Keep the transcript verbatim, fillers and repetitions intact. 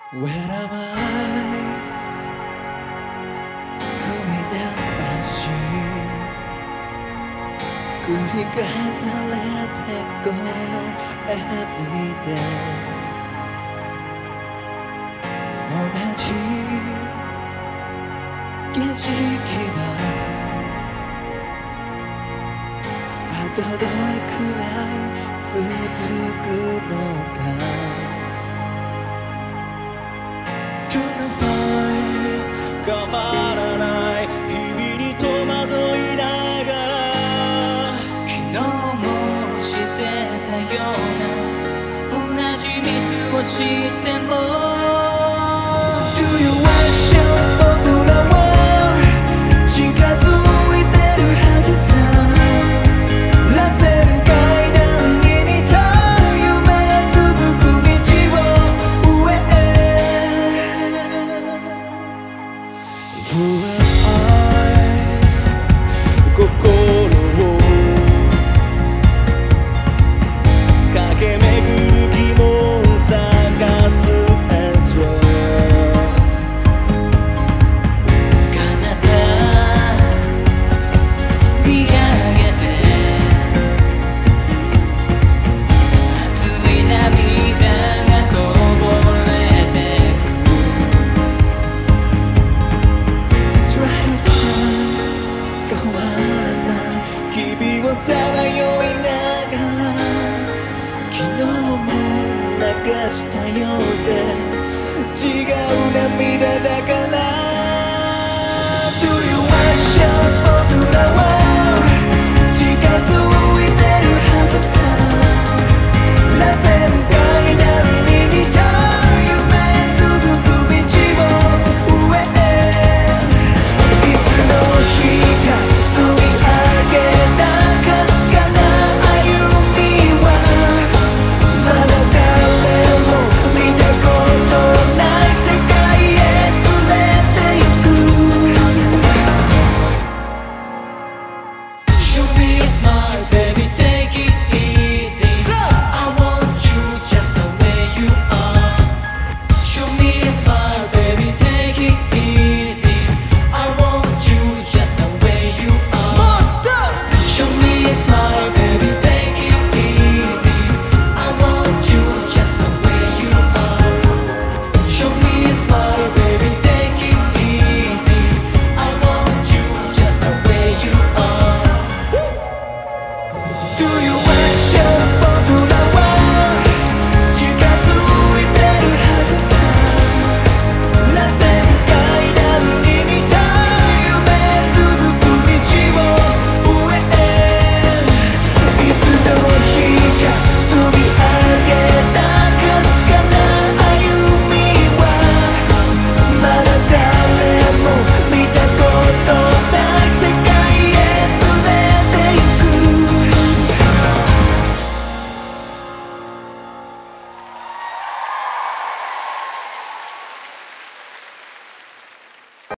Where am I? Who is that machine? 繰り返されてこの Everyday 同じ景色はあとどれくらい続くのか Try to find 変わらない日々に戸惑いながら昨日もしてたような同じミスをしても Do your actions 僕らは近づいてるはずさ螺旋階段に似た夢続く道を上へ Who am I 心を駆け巡る疑問探す Answer 彼方見上げて熱い涙がこぼれてく Try to find 変わらない日々をさまよいながら昨日も流したようで違う涙だから Do your actions 僕らは